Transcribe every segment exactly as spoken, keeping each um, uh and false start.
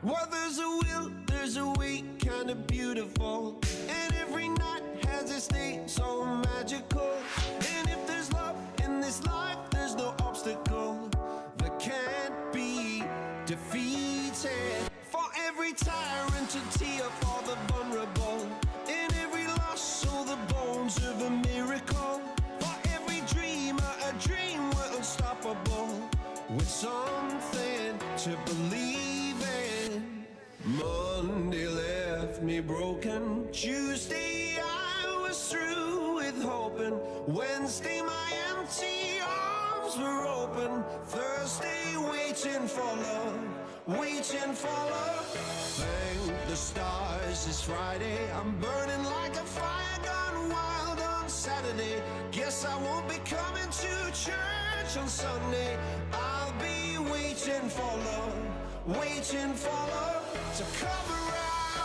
Well, there's a will, there's a way, kinda beautiful. And every night has its day, so magical. And if there's love in this life, there's no obstacle that can't be defeated. For every tyrant, a tear for the vulnerable. In every loss, so the bones of a miracle. For every dreamer, a dream we're unstoppable. With something to believe in. Monday left me broken. Tuesday I was through with hoping. Wednesday my empty arms were open. Thursday waiting for love, waiting for love. Thank the stars it's Friday. I'm burning like a fire gone wild on Saturday. Guess I won't be coming to church on Sunday. I'll be waiting for love, waiting for love to come around.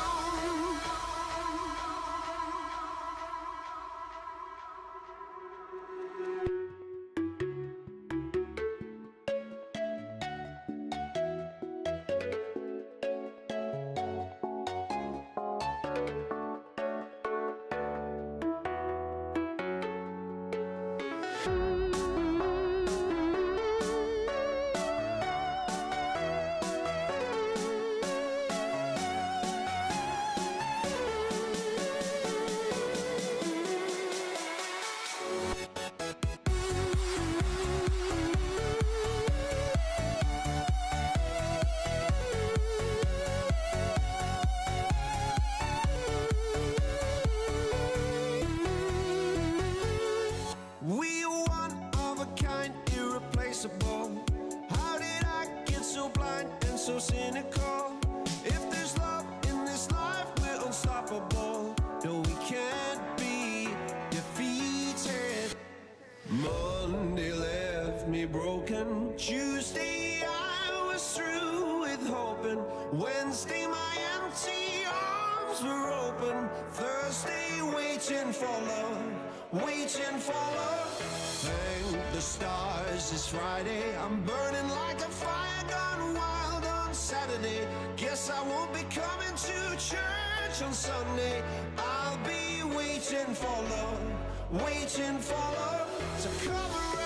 We are one of a kind, irreplaceable. How did I get so blind and so cynical? If there's love in this life, we're unstoppable. No, we can't be defeated. Monday left me broken. Tuesday I was through with hoping. Wednesday my empty arms were open. Thursday waiting for love, waiting for love. Thank the stars it's Friday. I'm burning like a fire gone wild on Saturday. Guess I won't be coming to church on Sunday. I'll be waiting for love, waiting for love to come around.